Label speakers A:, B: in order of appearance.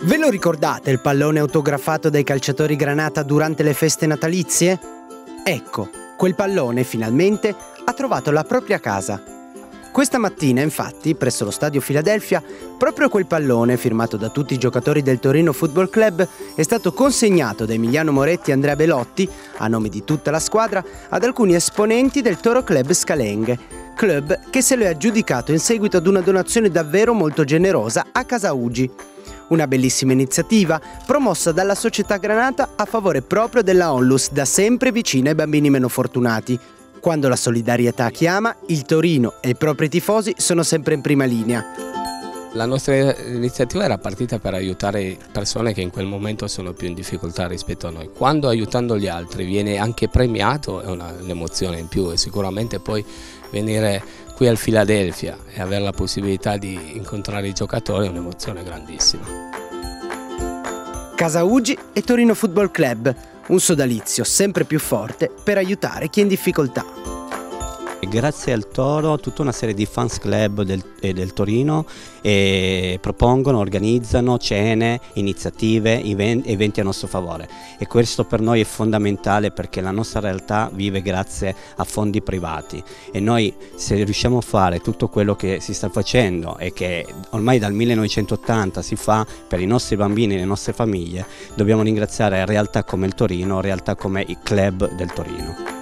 A: Ve lo ricordate il pallone autografato dai calciatori Granata durante le feste natalizie? Ecco, quel pallone finalmente ha trovato la propria casa. Questa mattina, infatti, presso lo stadio Philadelphia, proprio quel pallone, firmato da tutti i giocatori del Torino Football Club, è stato consegnato da Emiliano Moretti e Andrea Belotti, a nome di tutta la squadra, ad alcuni esponenti del Toro Club Scalenghe, club che se lo è aggiudicato in seguito ad una donazione davvero molto generosa a Casa Ugi. Una bellissima iniziativa promossa dalla società Granata a favore proprio della Onlus, da sempre vicina ai bambini meno fortunati. Quando la solidarietà chiama, il Torino e i propri tifosi sono sempre in prima linea.
B: La nostra iniziativa era partita per aiutare persone che in quel momento sono più in difficoltà rispetto a noi. Quando aiutando gli altri viene anche premiato è un'emozione in più, e sicuramente poi venire qui al Philadelphia e avere la possibilità di incontrare i giocatori è un'emozione grandissima.
A: Casa Ugi e Torino Football Club, un sodalizio sempre più forte per aiutare chi è in difficoltà.
C: Grazie al Toro tutta una serie di fans club del Torino propongono, organizzano cene, iniziative, eventi a nostro favore, e questo per noi è fondamentale perché la nostra realtà vive grazie a fondi privati, e noi, se riusciamo a fare tutto quello che si sta facendo e che ormai dal 1980 si fa per i nostri bambini e le nostre famiglie, dobbiamo ringraziare realtà come il Torino, realtà come i club del Torino.